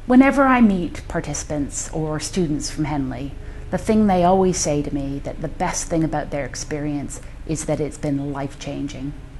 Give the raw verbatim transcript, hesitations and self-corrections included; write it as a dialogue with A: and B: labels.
A: Whenever I meet participants or students from Henley, the thing they always say to me that the best thing about their experience is that it's been life-changing.